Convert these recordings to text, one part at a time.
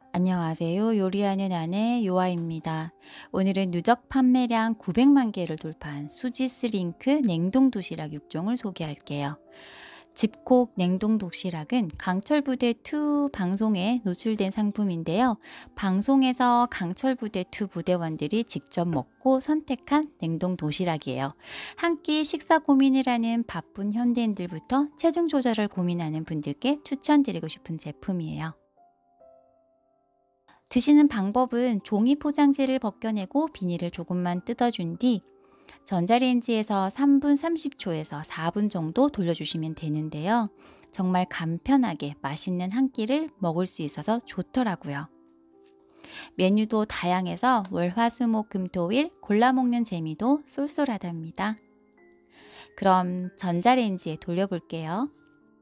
안녕하세요. 요리하는 아내 요아입니다. 오늘은 누적 판매량 900만 개를 돌파한 수지스링크 냉동 도시락 6종을 소개할게요. 집콕 냉동 도시락은 강철부대 2 방송에 노출된 상품인데요. 방송에서 강철부대 2 부대원들이 직접 먹고 선택한 냉동 도시락이에요. 한 끼 식사 고민을 하는 바쁜 현대인들부터 체중 조절을 고민하는 분들께 추천드리고 싶은 제품이에요. 드시는 방법은 종이 포장지를 벗겨내고 비닐을 조금만 뜯어준 뒤 전자레인지에서 3분 30초에서 4분 정도 돌려주시면 되는데요. 정말 간편하게 맛있는 한 끼를 먹을 수 있어서 좋더라고요. 메뉴도 다양해서 월, 화, 수, 목, 금, 토, 일 골라 먹는 재미도 쏠쏠하답니다. 그럼 전자레인지에 돌려볼게요.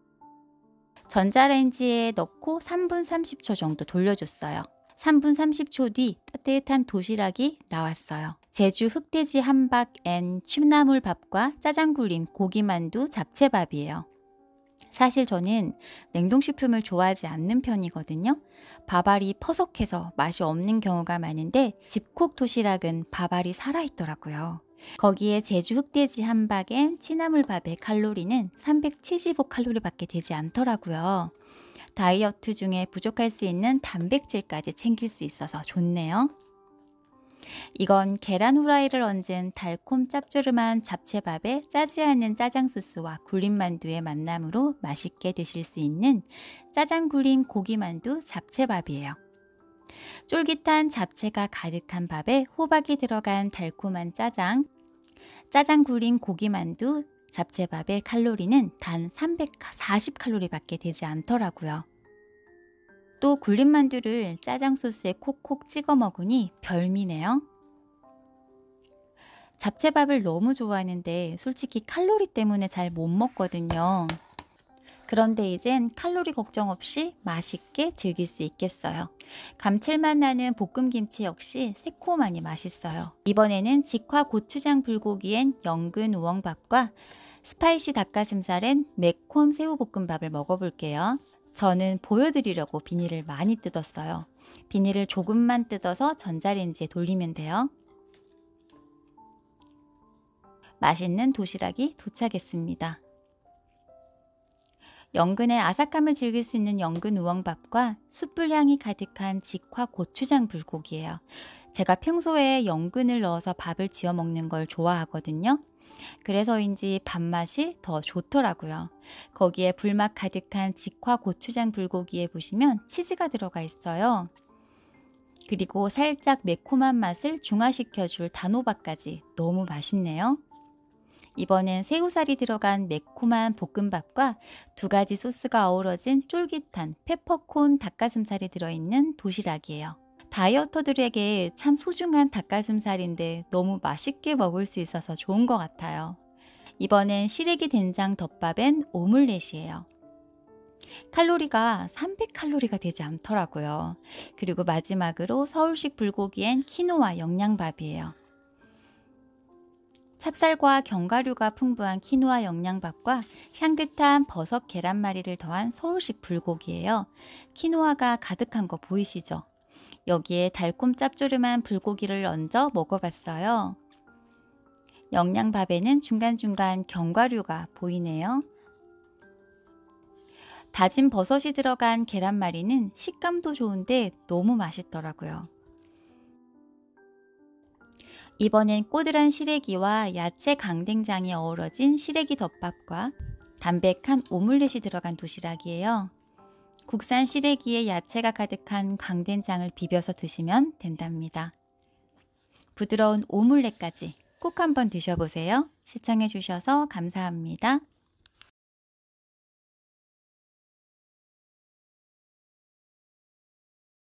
전자레인지에 넣고 3분 30초 정도 돌려줬어요. 3분 30초 뒤 따뜻한 도시락이 나왔어요. 제주 흑돼지 함박 앤 취나물밥과 짜장굴림 고기만두 잡채밥이에요. 사실 저는 냉동식품을 좋아하지 않는 편이거든요. 밥알이 퍼석해서 맛이 없는 경우가 많은데 집콕 도시락은 밥알이 살아있더라고요. 거기에 제주 흑돼지 함박 앤 취나물밥의 칼로리는 375칼로리밖에 되지 않더라고요. 다이어트 중에 부족할 수 있는 단백질까지 챙길 수 있어서 좋네요. 이건 계란 후라이를 얹은 달콤 짭조름한 잡채밥에 짜지 않은 짜장 소스와 굴림만두의 만남으로 맛있게 드실 수 있는 짜장굴림 고기만두 잡채밥이에요. 쫄깃한 잡채가 가득한 밥에 호박이 들어간 달콤한 짜장굴림 고기만두 잡채밥의 칼로리는 단 340칼로리밖에 되지 않더라고요. 또 굴림만두를 짜장 소스에 콕콕 찍어 먹으니 별미네요. 잡채밥을 너무 좋아하는데 솔직히 칼로리 때문에 잘 못 먹거든요. 그런데 이젠 칼로리 걱정 없이 맛있게 즐길 수 있겠어요. 감칠맛 나는 볶음김치 역시 새콤하니 맛있어요. 이번에는 직화 고추장 불고기엔 연근 우엉밥과 스파이시 닭가슴살엔 매콤 새우볶음밥을 먹어볼게요. 저는 보여드리려고 비닐을 많이 뜯었어요. 비닐을 조금만 뜯어서 전자레인지에 돌리면 돼요. 맛있는 도시락이 도착했습니다. 연근의 아삭함을 즐길 수 있는 연근 우엉밥과 숯불향이 가득한 직화 고추장 불고기예요. 제가 평소에 연근을 넣어서 밥을 지어 먹는 걸 좋아하거든요. 그래서인지 밥맛이 더 좋더라고요. 거기에 불맛 가득한 직화 고추장 불고기에 보시면 치즈가 들어가 있어요. 그리고 살짝 매콤한 맛을 중화시켜줄 단호박까지 너무 맛있네요. 이번엔 새우살이 들어간 매콤한 볶음밥과 두 가지 소스가 어우러진 쫄깃한 페퍼콘 닭가슴살이 들어있는 도시락이에요. 다이어터들에게 참 소중한 닭가슴살인데 너무 맛있게 먹을 수 있어서 좋은 것 같아요. 이번엔 시래기 된장 덮밥엔 오믈렛이에요. 칼로리가 300칼로리가 되지 않더라고요. 그리고 마지막으로 서울식 불고기엔 키노아 영양밥이에요. 찹쌀과 견과류가 풍부한 키노아 영양밥과 향긋한 버섯 계란말이를 더한 서울식 불고기예요. 키노아가 가득한 거 보이시죠? 여기에 달콤 짭조름한 불고기를 얹어 먹어봤어요. 영양밥에는 중간중간 견과류가 보이네요. 다진 버섯이 들어간 계란말이는 식감도 좋은데 너무 맛있더라고요. 이번엔 꼬들한 시래기와 야채 강된장이 어우러진 시래기 덮밥과 담백한 오믈렛이 들어간 도시락이에요. 국산 시래기에 야채가 가득한 강된장을 비벼서 드시면 된답니다. 부드러운 오믈렛까지 꼭 한번 드셔보세요. 시청해주셔서 감사합니다.